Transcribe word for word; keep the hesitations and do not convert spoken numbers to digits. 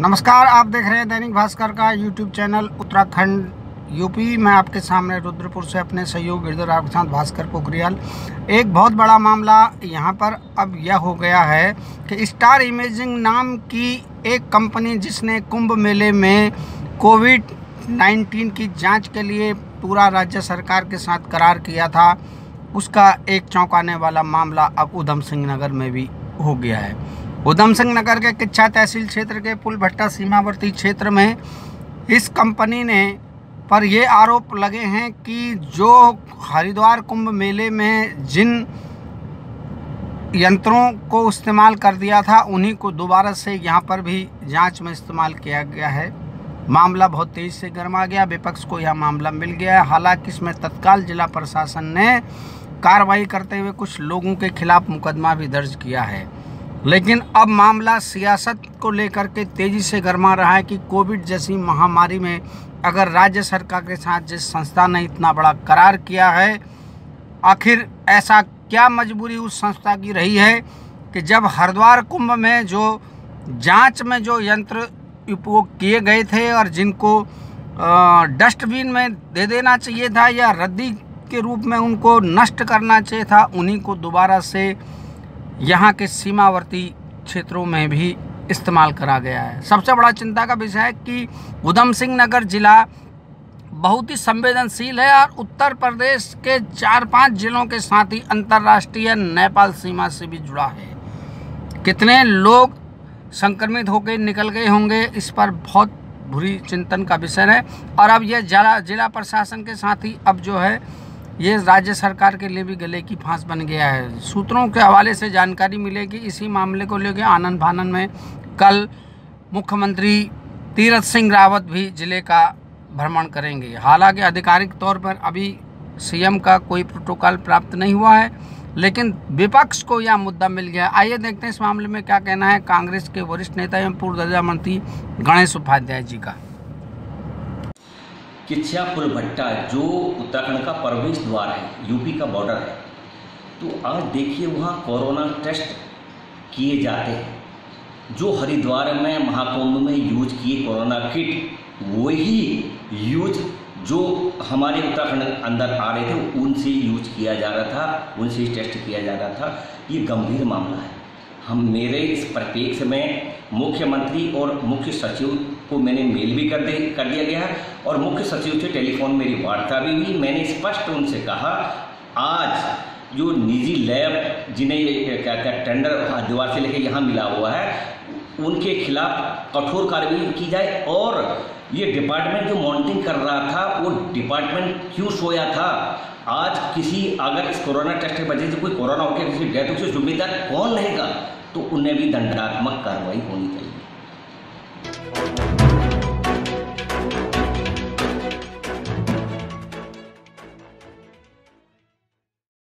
नमस्कार, आप देख रहे हैं दैनिक भास्कर का यूट्यूब चैनल उत्तराखंड यूपी। मैं आपके सामने रुद्रपुर से अपने सहयोगी गिरधर आपके साथ भास्कर पोखरियाल। एक बहुत बड़ा मामला यहाँ पर अब यह हो गया है कि स्टार इमेजिंग नाम की एक कंपनी जिसने कुंभ मेले में कोविड नाइन्टीन की जांच के लिए पूरा राज्य सरकार के साथ करार किया था, उसका एक चौंकाने वाला मामला अब ऊधम सिंह नगर में भी हो गया है। ऊधम सिंह नगर के किच्छा तहसील क्षेत्र के पुलभट्टा सीमावर्ती क्षेत्र में इस कंपनी ने पर ये आरोप लगे हैं कि जो हरिद्वार कुंभ मेले में जिन यंत्रों को इस्तेमाल कर दिया था उन्हीं को दोबारा से यहाँ पर भी जांच में इस्तेमाल किया गया है। मामला बहुत तेज़ी से गर्मा गया, विपक्ष को यह मामला मिल गया है। हालांकि इसमें तत्काल जिला प्रशासन ने कार्रवाई करते हुए कुछ लोगों के खिलाफ मुकदमा भी दर्ज किया है, लेकिन अब मामला सियासत को लेकर के तेज़ी से गर्मा रहा है कि कोविड जैसी महामारी में अगर राज्य सरकार के साथ जिस संस्था ने इतना बड़ा करार किया है, आखिर ऐसा क्या मजबूरी उस संस्था की रही है कि जब हरिद्वार कुंभ में जो जांच में जो यंत्र उपयोग किए गए थे और जिनको डस्टबिन में दे देना चाहिए था या रद्दी के रूप में उनको नष्ट करना चाहिए था, उन्हीं को दोबारा से यहाँ के सीमावर्ती क्षेत्रों में भी इस्तेमाल करा गया है। सबसे बड़ा चिंता का विषय है कि ऊधम सिंह नगर जिला बहुत ही संवेदनशील है और उत्तर प्रदेश के चार पांच जिलों के साथ ही अंतर्राष्ट्रीय नेपाल सीमा से भी जुड़ा है। कितने लोग संक्रमित होकर निकल गए होंगे, इस पर बहुत बुरी चिंतन का विषय है। और अब यह जिला जिला प्रशासन के साथ ही अब जो है ये राज्य सरकार के लिए भी गले की फांस बन गया है। सूत्रों के हवाले से जानकारी मिलेगी इसी मामले को लेकर आनन फानन में कल मुख्यमंत्री तीरथ सिंह रावत भी जिले का भ्रमण करेंगे। हालांकि आधिकारिक तौर पर अभी सीएम का कोई प्रोटोकॉल प्राप्त नहीं हुआ है, लेकिन विपक्ष को यह मुद्दा मिल गया। आइए देखते हैं इस मामले में क्या कहना है कांग्रेस के वरिष्ठ नेता एवं पूर्व रक्षा मंत्री गणेश उपाध्याय जी का। किच्छा पुलभट्टा जो उत्तराखंड का प्रवेश द्वार है, यूपी का बॉर्डर है, तो आज देखिए वहाँ कोरोना टेस्ट किए जाते हैं। जो हरिद्वार में महाकुंभ में यूज किए कोरोना किट वही यूज जो हमारे उत्तराखंड अंदर आ रहे थे उनसे यूज किया जा रहा था, उनसे टेस्ट किया जा रहा था। ये गंभीर मामला है। हम मेरे इस परिप्रेक्ष्य में मुख्यमंत्री और मुख्य सचिव को मैंने मेल भी कर दे कर दिया गया और मुख्य सचिव से टेलीफोन मेरी वार्ता भी हुई। मैंने स्पष्ट उनसे कहा आज जो निजी लैब जिन्हें क्या क्या टेंडर हरिद्वार से लेकर यहाँ मिला हुआ है उनके खिलाफ कठोर कार्रवाई की जाए और ये डिपार्टमेंट जो मॉनिटरिंग कर रहा था वो डिपार्टमेंट क्यों सोया था। आज किसी अगर इस कोरोना टेस्ट की वजह से कोई कोरोना हो गया किसी डेथ हो जिम्मेदार कौन रहेगा, तो उन्हें भी दंडात्मक कार्रवाई होनी चाहिए।